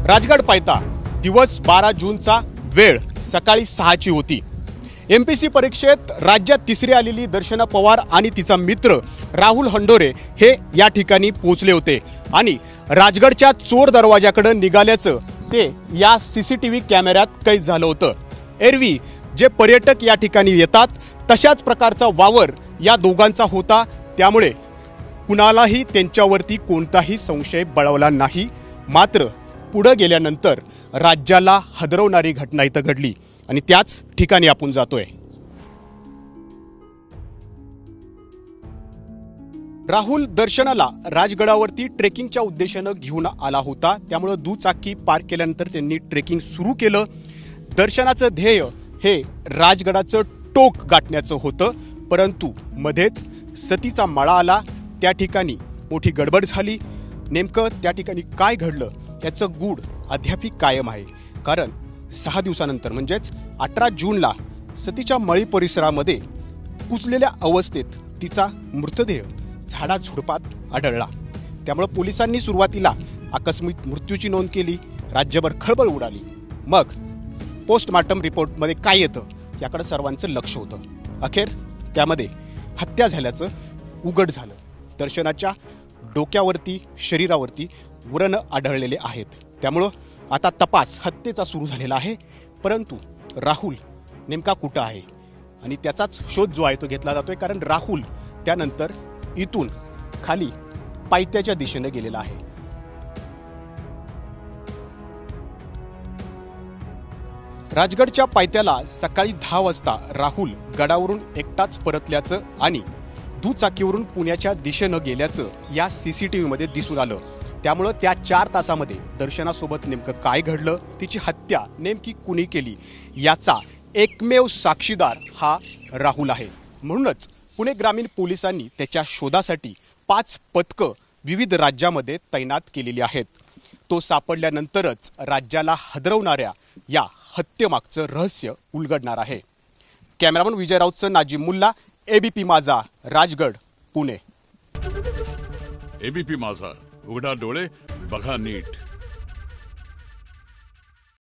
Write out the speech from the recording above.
राजगड पायथा दिवस 12 जूनचा वेळ सकाळी 6ची होती। एमपीसी परीक्षेत राज्यात तिसरी आलेली दर्शना पवार आणि तिचा मित्र राहुल हंडोरे हे या ठिकाणी पोहोचले होते आणि राजगडच्या चोर दरवाजाकडे निघाल्याचं ते या सीसीटीव्ही कॅमेऱ्यात कैद झालं होतं। एरवी जे पर्यटक या ठिकाणी येतात तशाच प्रकारचा वावर या दोघांचा होता, त्यामुळे कुणालाही त्यांच्यावरती कोणताही संशय बळवला नाही। मात्र पुढे गेल्यानंतर राज्याला हादरवणारी घटना इथं घडली आणि त्याच ठिकाणी आपण जातोय। राहुल दर्शनाला राजगडावरती ट्रेकिंगच्या उद्देशाने घेऊन आला होता, त्यामुळे दुचाकी पार्क केल्यानंतर त्यांनी ट्रेकिंग सुरू केलं। दर्शनाचं ध्येय हे राजगडाचं टोक गाठण्याचं होतं, परंतु मध्येच सतीचा मळा आला। त्या ठिकाणी मोठी गडबड झाली। नेमकं त्या ठिकाणी काय घडलं याचं गूढ अद्याप कायम आहे, कारण 6 दिवसानंतर म्हणजेच 18 जूनला सतीच्या मळी परिसरामध्ये कुचलेल्या अवस्थेत तिचा मृतदेह झाडाझुडपात आढळला। त्यामुळे पोलिसांनी सुरुवातीला आकस्मिक मृत्यूची नोंद केली। राज्यभर खळबळ उडाली। मग पोस्टमार्टम रिपोर्टमध्ये काय येतं याकडे सर्वांचं लक्ष होतं। अखेर त्यामध्ये हत्या झाल्याचं उघड झालं। दर्शनाच्या डोक्यावरती शरीरावरती व्रण आढळलेले आहेत। त्यामुळं आता तपास हत्येचा सुरू झालेला आहे, परंतु राहुल नेमका कुठं आहे आणि त्याचाच शोध जो आहे तो घेतला जातोय, कारण राहुल त्यानंतर इथून खाली पायथ्याच्या दिशेने गेलेला आहे। राजगडच्या पायथ्याला सकाळी 10 वाजता राहुल गडावरून एकटाच परतल्याचं आणि दुचाकीवरून पुण्याच्या दिशेने गेल्याचं या सीसीटीव्हीमध्ये दिसून आलं। त्यामुळे त्या 4 तासामध्ये दर्शनासोबत नेमकं काय घडलं, तिची हत्या नेमकी कुणी केली याचा एकमेव साक्षीदार हा राहुल आहे। म्हणूनच पुणे ग्रामीण पोलिसांनी त्याच्या शोधासाठी 5 पथकं विविध राज्यामध्ये तैनात केलेली आहेत। तो सापडल्यानंतरच राज्याला हादरवणाऱ्या या हत्येमागचं रहस्य उलगडणार आहे। कॅमेरामन विजय राऊतचं नाजिम मुल्ला, एबीपी माझा, राजगड, पुणे। एबीपी माझा, उघडा डोळे बघा नीट।